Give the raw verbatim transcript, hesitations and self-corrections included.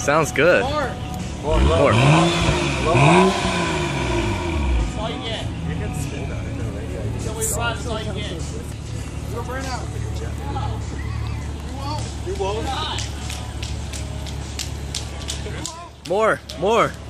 Sounds good. More. More. More. That's all you get. You can spin that. I know, right? Yeah, you So can we sell run, it. that's all you get. You'll burn out. You won't. You won't? More, more.